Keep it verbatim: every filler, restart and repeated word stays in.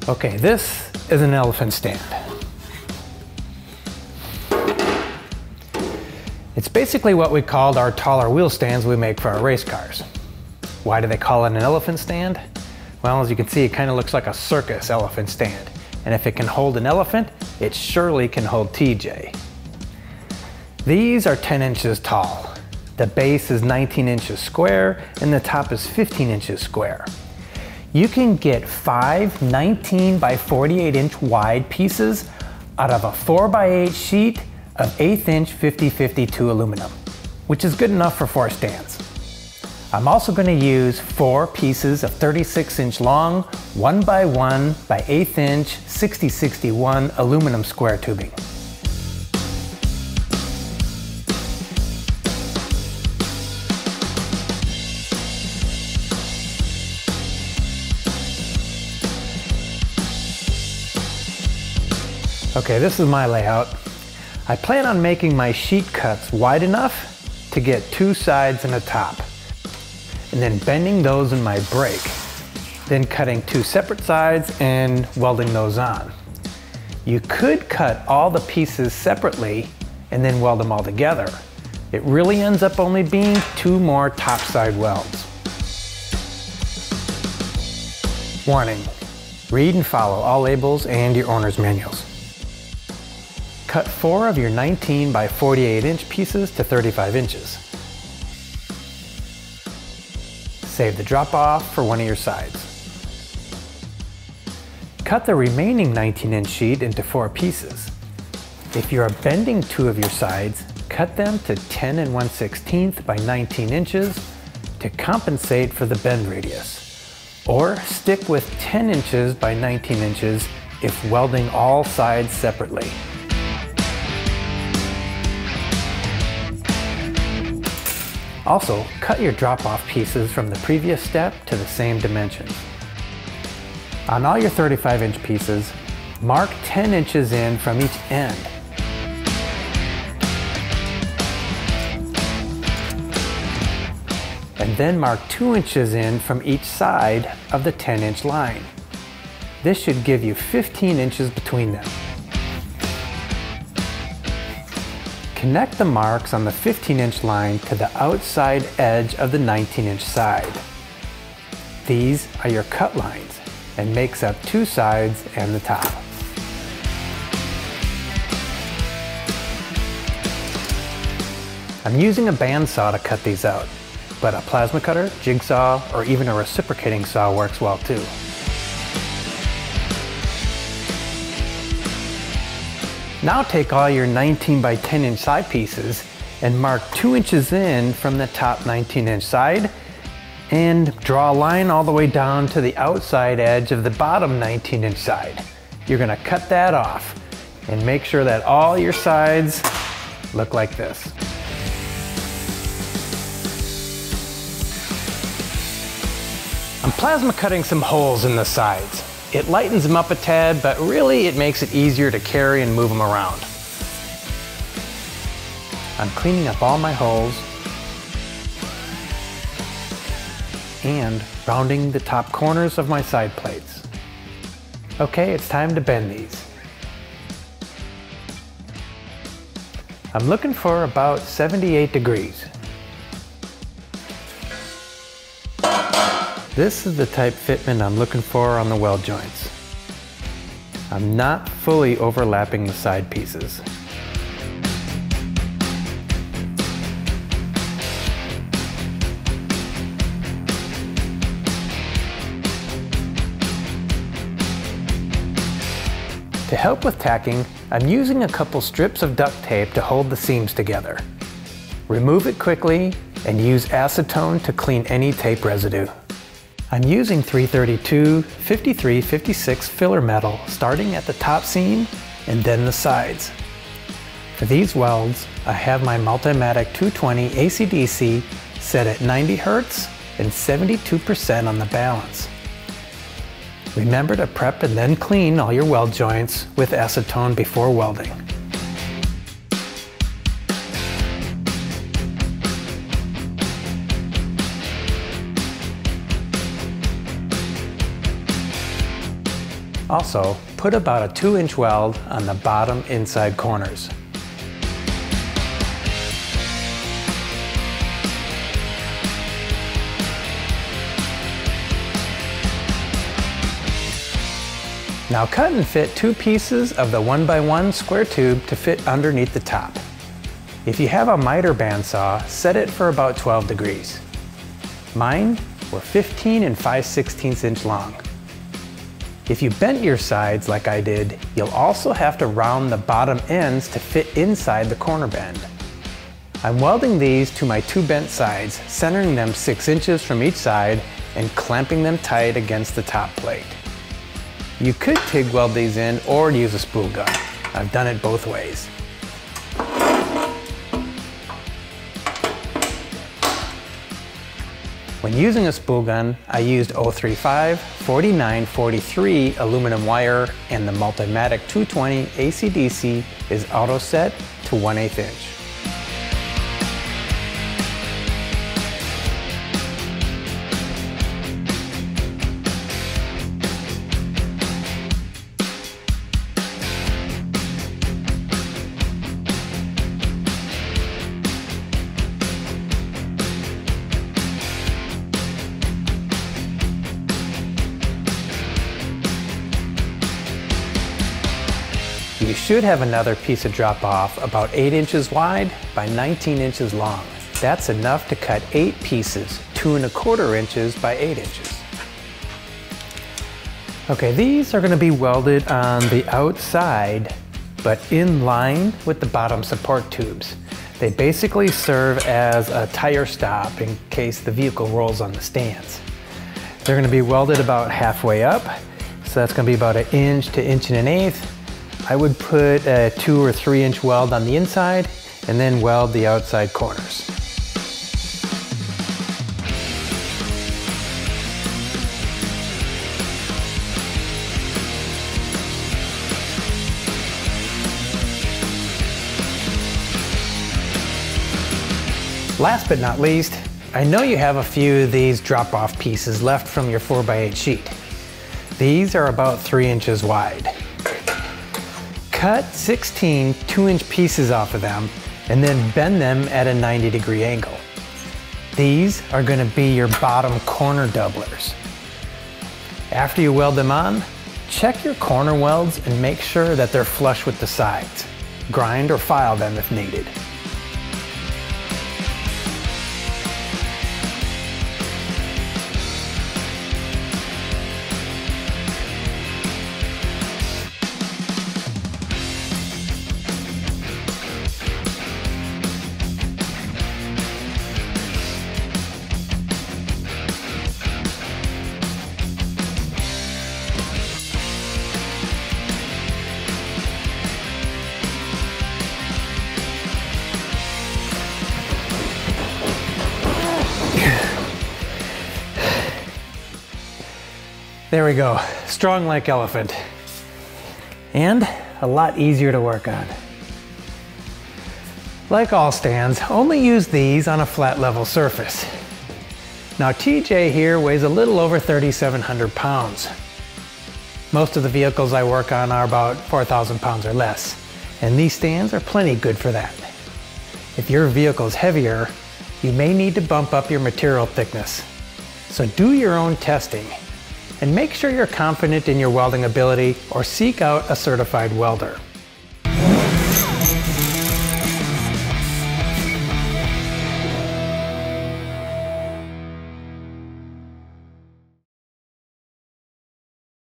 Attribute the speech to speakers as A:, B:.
A: Okay, this is an elephant stand. It's basically what we called our taller wheel stands we make for our race cars. Why do they call it an elephant stand? Well, as you can see, it kind of looks like a circus elephant stand. And if it can hold an elephant, it surely can hold T J. These are ten inches tall. The base is nineteen inches square and the top is fifteen inches square. You can get five nineteen by forty-eight inch wide pieces out of a four by eight sheet of eighth inch fifty fifty-two aluminum, which is good enough for four stands. I'm also going to use four pieces of thirty-six inch long, one by one by eighth inch sixty sixty-one aluminum square tubing. Okay, this is my layout. I plan on making my sheet cuts wide enough to get two sides and a top, and then bending those in my brake, then cutting two separate sides and welding those on. You could cut all the pieces separately and then weld them all together. It really ends up only being two more top side welds. Warning, read and follow all labels and your owner's manuals. Cut four of your nineteen by forty-eight inch pieces to thirty-five inches. Save the drop off for one of your sides. Cut the remaining nineteen inch sheet into four pieces. If you are bending two of your sides, cut them to ten and one sixteenth by nineteen inches to compensate for the bend radius. Or stick with ten inches by nineteen inches if welding all sides separately. Also, cut your drop-off pieces from the previous step to the same dimensions. On all your thirty-five inch pieces, mark ten inches in from each end. And then mark two inches in from each side of the ten inch line. This should give you fifteen inches between them. Connect the marks on the fifteen inch line to the outside edge of the nineteen inch side. These are your cut lines and makes up two sides and the top. I'm using a bandsaw to cut these out, but a plasma cutter, jigsaw, or even a reciprocating saw works well too. Now take all your nineteen by ten inch side pieces and mark two inches in from the top nineteen inch side and draw a line all the way down to the outside edge of the bottom nineteen inch side. You're going to cut that off and make sure that all your sides look like this. I'm plasma cutting some holes in the sides. It lightens them up a tad, but really it makes it easier to carry and move them around. I'm cleaning up all my holes and rounding the top corners of my side plates. Okay, it's time to bend these. I'm looking for about seventy-eight degrees. This is the type fitment I'm looking for on the weld joints. I'm not fully overlapping the side pieces. To help with tacking, I'm using a couple strips of duct tape to hold the seams together. Remove it quickly and use acetone to clean any tape residue. I'm using three thirty-two fifty-three fifty-six filler metal starting at the top seam and then the sides. For these welds, I have my Multimatic two twenty A C D C set at ninety hertz and seventy-two percent on the balance. Remember to prep and then clean all your weld joints with acetone before welding. Also, put about a two inch weld on the bottom inside corners. Now cut and fit two pieces of the one by one square tube to fit underneath the top. If you have a miter bandsaw, set it for about twelve degrees. Mine were fifteen and five sixteenths inch long. If you bent your sides like I did, you'll also have to round the bottom ends to fit inside the corner bend. I'm welding these to my two bent sides, centering them six inches from each side and clamping them tight against the top plate. You could TIG weld these in or use a spool gun. I've done it both ways. When using a spool gun, I used oh three five, forty-nine forty-three aluminum wire, and the Multimatic two twenty A C D C is auto set to one eighth inch. You should have another piece of drop off about eight inches wide by nineteen inches long. That's enough to cut eight pieces, two and a quarter inches by eight inches. Okay, these are going to be welded on the outside, but in line with the bottom support tubes. They basically serve as a tire stop in case the vehicle rolls on the stands. They're going to be welded about halfway up, so that's going to be about an inch to inch and an eighth. I would put a two or three inch weld on the inside and then weld the outside corners. Last but not least, I know you have a few of these drop-off pieces left from your four by eight sheet. These are about three inches wide. Cut sixteen two inch pieces off of them and then bend them at a ninety degree angle. These are going to be your bottom corner doublers. After you weld them on, check your corner welds and make sure that they're flush with the sides. Grind or file them if needed. There we go, strong like elephant. And a lot easier to work on. Like all stands, only use these on a flat level surface. Now T J here weighs a little over thirty-seven hundred pounds. Most of the vehicles I work on are about four thousand pounds or less, and these stands are plenty good for that. If your vehicle's heavier, you may need to bump up your material thickness. So do your own testing. And make sure you're confident in your welding ability or seek out a certified welder.